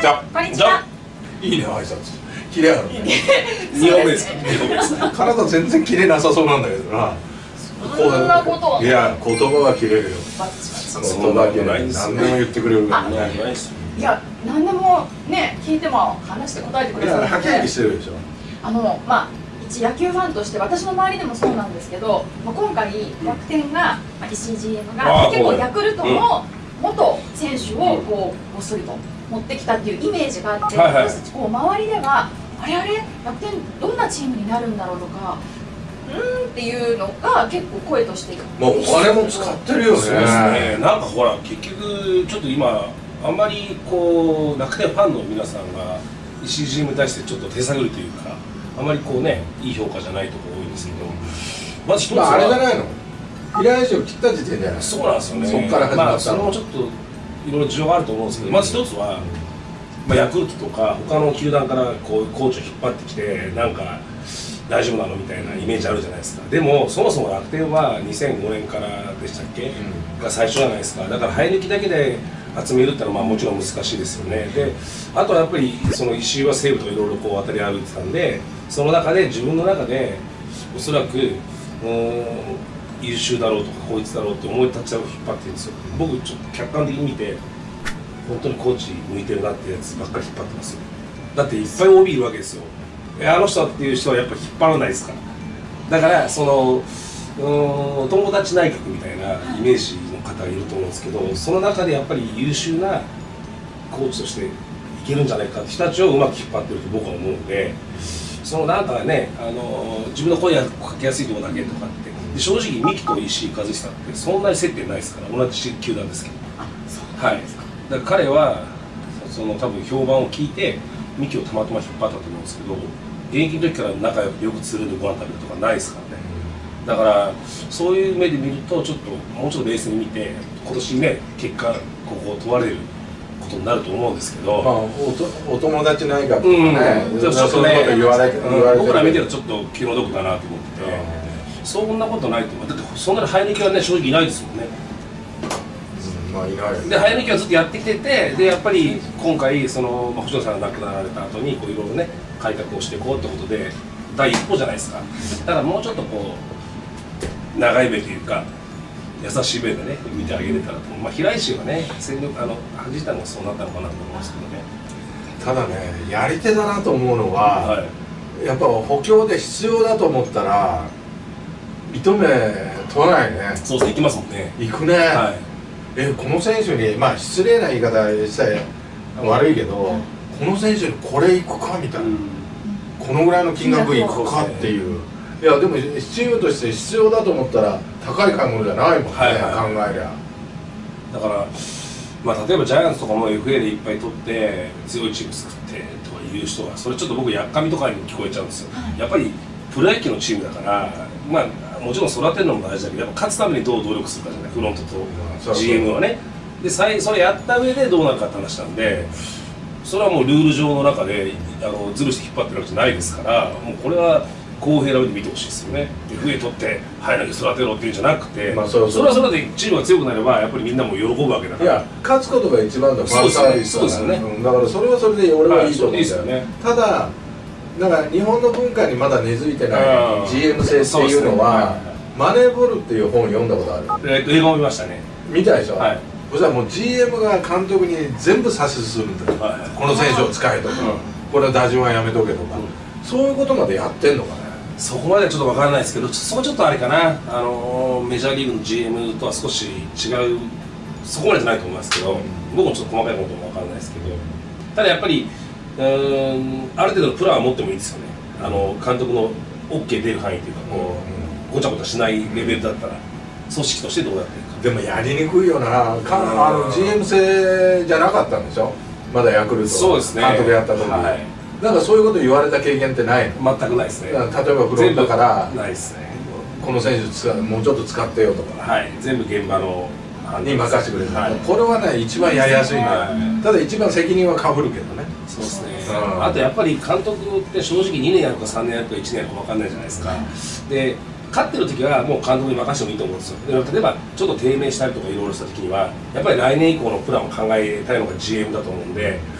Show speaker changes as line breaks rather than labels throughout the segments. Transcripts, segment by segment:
じゃ
こんにちは。
いいね、挨拶キレあるね。
2本目ですか、2本目ですか。
体全然キレなさそうなんだけどな。
そんなことは。
いや、言葉は切れるよ。言葉は切れる。何でも言ってくれるからね。
いや、何でもね、聞いても話して答えてくれそうなので。
はっきりしてるでしょ。
まあ一野球ファンとして私の周りでもそうなんですけど、今回楽天が石井 GM が結構ヤクルトの元選手をこうごっそりと持ってきたっていうイメージがあって、私たちこう周りではあれ楽天どんなチームになるんだろうとか。っていうのが結構声として
もうお金も使ってるよね。
そうですね。なんかほら結局ちょっと今あんまりこう楽天ファンの皆さんが石井 GM に対してちょっと手探りというか、あんまりこうねいい評価じゃないところ多いんですけど、まず一つは
あれじゃないの。平井氏を切った時点じゃない。
そうなんですよね。
そこから始まったの。
それもちょっといろいろ事情があると思うんですけど、まず一つはヤクルトとか他の球団からこうコーチを引っ張ってきてなんか大丈夫なのみたいなイメージあるじゃないですか。でもそもそも楽天は2005年からでしたっけ、が最初じゃないですか。だから生え抜きだけで集めるってのはもちろん難しいですよね。であとはやっぱりその石井は西武といろいろこう渡り歩いてたんで、その中で自分の中でおそらく優秀だろうとかこいつだろうって思い立ちを引っ張ってるんですよ。僕ちょっと客観的に見て本当にコーチ向いてるなってやつばっかり引っ張ってますよ。だっていっぱい OB いるわけですよ。あの人っていう人はやっぱ引っ張らないですから。だからその友達内閣みたいなイメージの方がいると思うんですけど、その中でやっぱり優秀なコーチとしていけるんじゃないかって人たちをうまく引っ張ってると僕は思うので、そのなんかね自分の声がかけやすいところだけとかってで、正直三木と石井一久ってそんなに接点ないですから、同じ球団ですけど。はい。だから彼はその多分評判を聞いて三木をたまたま引っ張ったと思うんですけど、現役の時から仲良くよくつるんでご飯食べるとかないですからね。だからそういう目で見るとちょっともうちょっと冷静に見て今年ね結果ここを問われることになると思うんですけど、
お友達内閣とかね、
ちょっとね僕ら見てるとちょっと気の毒だなと思ってて、そんなことないと思う。だってそんなに生え抜きはね正直いないですもんね。
まあいない。
で生え抜きはずっとやってきてて、でやっぱり今回その星野さんが亡くなられた後にこういろいろね改革をしていこうってことで第一歩じゃないですか。だからもうちょっとこう長い目というか優しい目でね見てあげれたらと。平石はね戦力弾いたのがそうなったのかなと思うんですけどね。
ただねやり手だなと思うのは、やっぱ補強で必要だと思ったら糸目取らないね。
そうですね、行きますもんね。
行くね。この選手に失礼な言い方したら悪いけど、この選手にこれ行くかみたいな、このぐらいの金額行くかっていう。いやでもチームとして必要だと思ったら高い買い物じゃないもんね、考えりゃ。
だから例えばジャイアンツとかも FA でいっぱい取って強いチーム作ってとかいう人はそれちょっと僕やっかみとかに聞こえちゃうんですよ。やっぱりプロ野球のチームだからもちろん育てるのも大事だけど、やっぱ勝つためにどう努力するかじゃない、フロントと GM はね。でそれやった上でどうなるかって話なんで、それはもうルール上の中でズルして引っ張ってるわけじゃないですから、もうこれは公平な目で見てほしいですよね。FA 取って早なき育てろっていうんじゃなくて、それはそれでチームが強くなればやっぱりみんなも喜ぶわけだから。
いや勝つことが一番のファンサービスだからね。だからそれはそれで俺はいいと思うんだよね。ただなんか日本の文化にまだ根付いてない GM 制っていうのは、マネーボールっていう本を読んだことある。
映画も見ましたね。
見たでしょ。そしたらもう GM が監督に全部指図するんだよ。この選手を使えとか、これは打順はやめとけとか、そういうことまでやってんのかね。
そこまではちょっと分からないですけど、そこちょっとあれかな、メジャーリーグの GM とは少し違う、そこまでじゃないと思いますけど、僕もちょっと細かいことも分からないですけど、ただやっぱりある程度のプランは持ってもいいですよね。監督の OK 出る範囲というか、ごちゃごちゃしないレベルだったら組織としてどうやっていくか。
でもやりにくいよな。GM 制じゃなかったんでしょ、まだヤクルト監督やった時。なんかそういうこと言われた経験ってないの？
全くないですね。例えば
フロントから
ないですね。
この選手もうちょっと使ってよとか、
全部現場の
に任せてくれる。これはね一番やりやすいね。ただ一番責任はかぶるけどね。
そうですね。あとやっぱり監督って正直2年やるか3年やるか1年やるか分かんないじゃないですか。で勝ってる時はもう監督に任せてもいいと思うんですよ。例えばちょっと低迷したりとかいろいろした時にはやっぱり来年以降のプランを考えたいのが GM だと思うんで、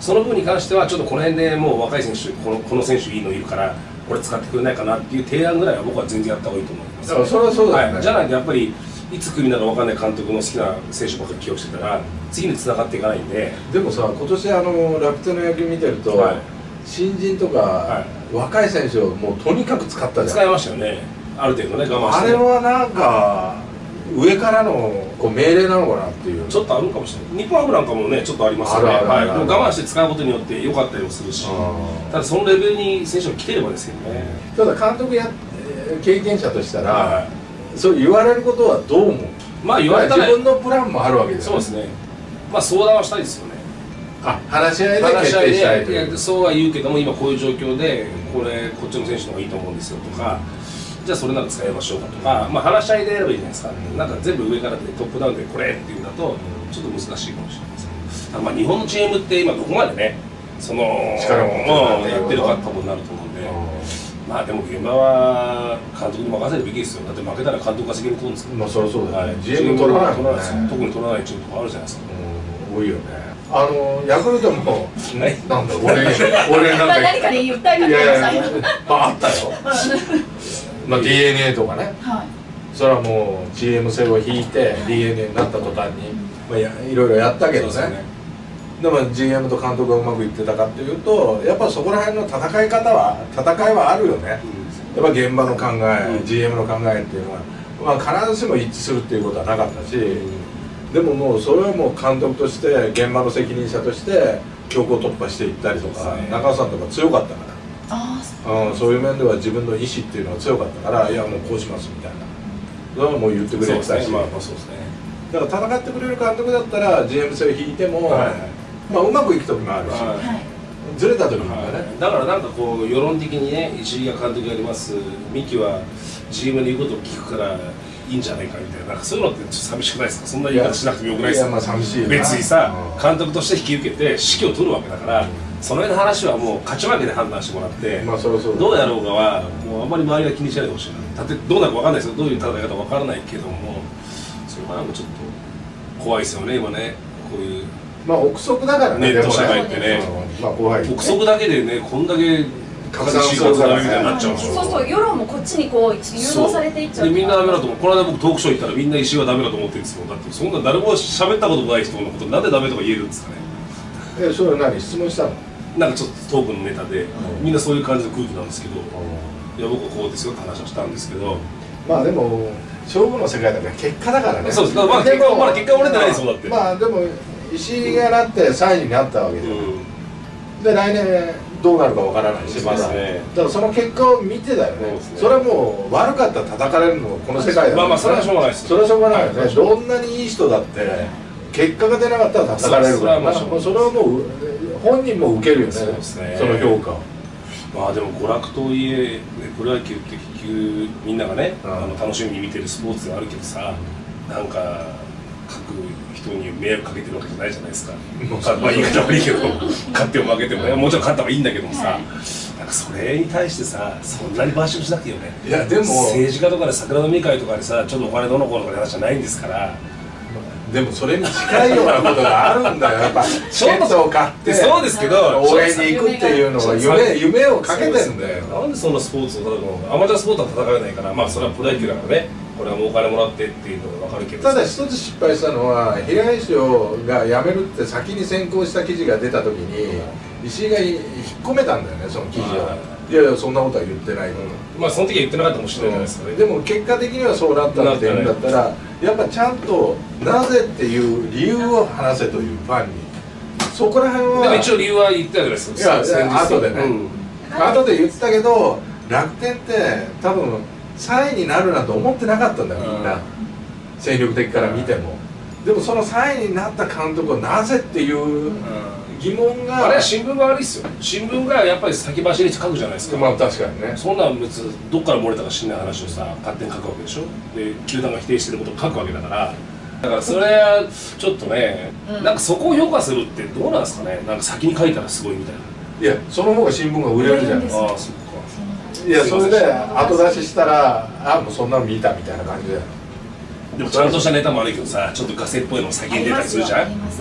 その部分に関してはちょっとこの辺でもう若い選手この選手いいのいるからこれ使ってくれないかなっていう提案ぐらいは僕は全然やった方がいいと思います。
だからそれはそうだよね、
はい、じゃないとやっぱりいつクビなのか分かんない監督の好きな選手ばっかり起用してたら次に繋がっていかないんで。
でもさ、今年楽天の野球見てると、
はい、
新人とか、若い選手をもうとにかく使ったじゃん。
使いましたよね、ある程度ね、我慢して。
あれはなんか上からのこう命令なのかなっていう。
ちょっとあるかもしれない。日本ハムなんかもねちょっとありますよね。はい、でも我慢して使うことによって良かったりもするし、ただそのレベルに選手が来てればですけどね。
ただ監督経験者としたら、そう言われることはどう思う？
まあ言われたら
自分のプランもあるわけですよ。
そうですね。まあ相談はしたいですよね。
話し合いで決定したいという。
そうは言うけども、今こういう状況でこっちの選手の方がいいと思うんですよとか、じゃあそれなら使いましょうかとか、まあ話し合いでやればいいじゃないですか。なんか全部上からでトップダウンでこれっていうんだとちょっと難しいかもしれません。ただまあ日本のチームって今どこまでねその
力を
やってるかってことになると思うんで。まあでも現場は監督に任せるべきですよ。だって負けたら監督が責任取るんですから。
まあそりゃそうだよね。
GM
取らないもんね。
特に取らないチームとかあるじゃないですか。
多いよね。ヤクルトもなんだ俺なんか
何かに訴えかけてください。
まああったよ。まあ DNA とかね。それはもう GM 制を引いて DNA になった途端にまあいろいろやったけどね。でも GM と監督がうまくいってたかっていうとやっぱそこら辺の戦いはあるよね。やっぱ現場の考え、GM の考えっていうのは、まあ、必ずしも一致するっていうことはなかったし、でももうそれはもう監督として現場の責任者として強行突破していったりとか、中尾さんとか強かったからそういう面では自分の意思っていうのは強かったからいやもうこうしますみたいなそれはもう言ってくれてたし、だから戦ってくれる監督だったら GM 制を引いても、まあうまくいく時もあるし、ずれた時もあるね。
だからなんかこう世論的にね石井が監督やります三木は GM の言うことを聞くからいいんじゃないかみたいな、なんかそういうのってちょっと寂しくないですか？そんな言い方しなくてもよくないですか？
いやまあ寂しいよな。
別にさ監督として引き受けて指揮を取るわけだから、その辺の話はもう勝ち負けで判断してもらって、
まあそろそろ
どうやろうかはもうあんまり周りが気にしないでほしいな。だってどうなるか分かんないですよ。どういう戦い方か分からないけども、それはなんかちょっと怖いですよね今ね、こういう。
まあ憶測だからね。
ネット社会ってね、
まあ怖い。
憶測だけでねこんだけ
拡散するからみたいになっちゃうんですよ。
そうそう、世論もこっちにこう誘導されていっちゃう。
でみんなダメだと思う。この間僕トークショー行ったらみんな石井はダメだと思ってるんですよ。だってそんな誰も喋ったこともない人のことなんでダメとか言えるんですかね。
それ何質問したの？
なんかちょっとトークのネタでみんなそういう感じの空気なんですけど、いや僕はこうですよって話をしたんですけど、
まあでも勝負の世界だから結果だからね。
そうです。まだ結果は折れてないですもんだって。
まあでも石井がなって3位になったわけで、で来年どうなるかわからないしまだ。だからその結果を見てだよね。それはもう悪かったら叩かれるのこの世界だ。
まあまあそれはしょうがないです。
それはしょうがないよね。どんなにいい人だって結果が出なかったら叩かれるから。それはもう本人も受けるよね。その評価を。
まあでも娯楽とはいえプロ野球って結局みんながね楽しみに見てるスポーツではあるけどさ、なんか各人に迷惑かけてるわけじゃないじゃないですか。まあ言い方悪いけど勝っても負けてもね、もちろん勝った方がいいんだけどもさ、なんかそれに対してさそんなにバッシングしなくていいよね。いやでも政治家とかで桜飲み会とかでさちょっとお金どの子のとか話じゃないんですから。
でもそれに近いようなことがあるんだよ。やっぱチケットを買って
そうですけど
応援に行くっていうのは夢をかけてるんだよ。
なんでそんなスポーツを戦うの？アマチュアスポーツは戦えないから、まあそれはプロ野球だからね、これはもうお金もらってっていうのが分かるけど、
ただ一つ失敗したのは平井翔が辞めるって先に先行した記事が出た時に石井が引っ込めたんだよね、その記事を。いやいやそんなことは言ってないと。
まあその時は言ってなかったかもしれないじゃないですかね。
でも結果的にはそうなったっていうんだったらやっぱちゃんとなぜっていう理由を話せというファンに、そこら辺は。
でも一応理由は言ったじゃないですか。
いや後でね、後で言ったけど楽天って多分3位になるなんて思ってなかったんだよみんな、戦力的から見ても。でもその3位になった監督はなぜっていう疑問が、
あれは新聞が悪いですよ。新聞がやっぱり先走りして書くじゃないですか。
まあ確かにね。
そんなん別にどっから漏れたか知んない話をさ勝手に書くわけでしょ。で球団が否定してることを書くわけだから、だからそれはちょっとね、なんかそこを評価するってどうなんですかね。なんか先に書いたらすごいみたいな。
いやその方が新聞が売れるじゃん。
ああそっか。
いやそれで後出ししたらあもうそんなの見たみたいな感じだよ。
でもちゃんとしたネタも悪いけどさ、ちょっとガセっぽいのも先に出たりするじゃん。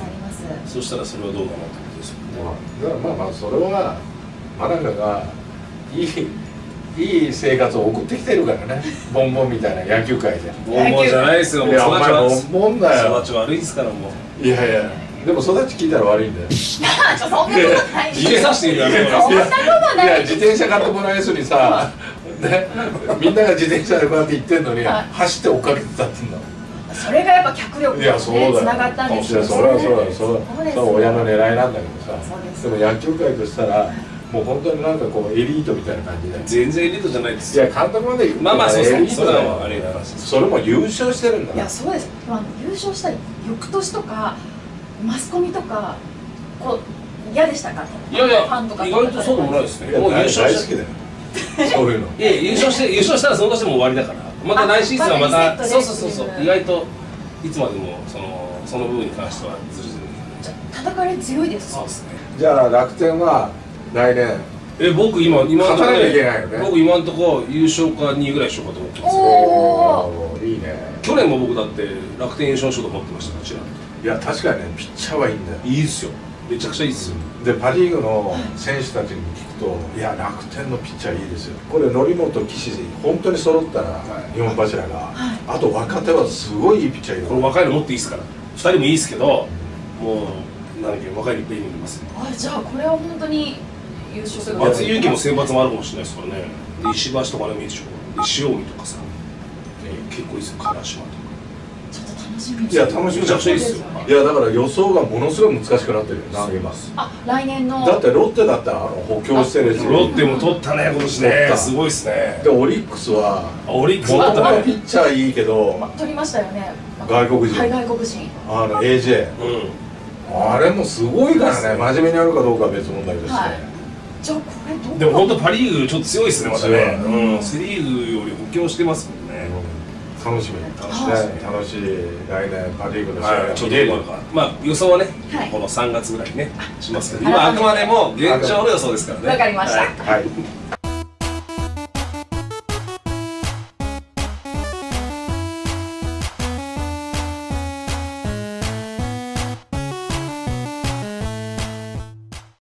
そしたらそれはどうかなってことですよね。
だからまあそれはマナカがいい生活を送ってきてるからね。ボンボンみたいな野球界で。
ボンボンじゃないですよ。
いやお前ボンボンだよ。
育ち悪いですからもう。
いやいやでも育ち聞いたら悪いんだよ。
そんなことない
自転車してるやめろ。
そんなことない
いや自転車買ってもらえずにさ、ね、みんなが自転車でこうやって行ってんのに走って追っかけてたってんだもん。
それがやっぱ脚力にねつながったんですよね。
それは親の狙いなんだけどさ。でも野球界としたらもう本当になんかこうエリートみたいな感じで。
全然エリートじゃないですよ。
いや監督まで言う
まあまあそうです。それは
あ
れだな。
それも優勝してるんだ。
いやそうです。優勝したり翌年とかマスコミとかこう嫌でしたか？
いやいや
ファンとか
意外とそうでもないですね。
もう優勝大好きだよ。そういうの。
いや優勝したらその年も終わりだから。また来シーズンはまたそう意外といつまでもその部分に関してはずるずる。
じゃ叩かれ強いですか？
そうですね。
じゃあ楽天は来年
僕今のとこ
勝たなきゃいけないよね。
僕今のとこ優勝か2位ぐらいしようかと思ってますよ。
おおいいね。
去年も僕だって楽天優勝しようと思ってましたからちらっと。
いや確かにねピッチャーはいいんだよ。
いいですよ。めちゃくちゃいいですよ。
でパ・リーグの選手たちに聞くといや楽天のピッチャーいいですよ。これ則本岸本当に揃ったら日本柱が、あと若手はすごいいいピッチャーいる。
これ若いの持っていいですから。2人もいいですけど、もうなんだっけ若いのいっぱいいるんます。
じゃあこれは本当に優勝する。
松井裕樹も選抜もあるかもしれないですからね。で石橋とかでもいいでしょ。で塩見とかさ、結構いいですよ。唐島とか。
ちょっと楽しみ。
いや楽しみ。
めちゃくちゃいいですよ。
いやだから予想がものすごい難しくなってるよ投げます。
来年の
だってロッテだったら補強してるし、
ロッテも取ったね今年ね。すごいですね。
でオリックスは
オリックス
もとも
取ったね。
とピッチャーいいけど
取りましたよね。
外国人
外国人
AJ あれもすごいからね。真面目にやるかどうかは別問題として。
じゃあこれどう？
でも本当パ・リーグちょっと強いですねまたね。
強い
セ・リーグより補強してますもんね。
楽しみ。楽しい来年パ・リーグの試合
ちょっとまあ予想はねこの3月ぐらいにねしますけど、今あくまでも現状の予想ですからね。
わかりました。
はい。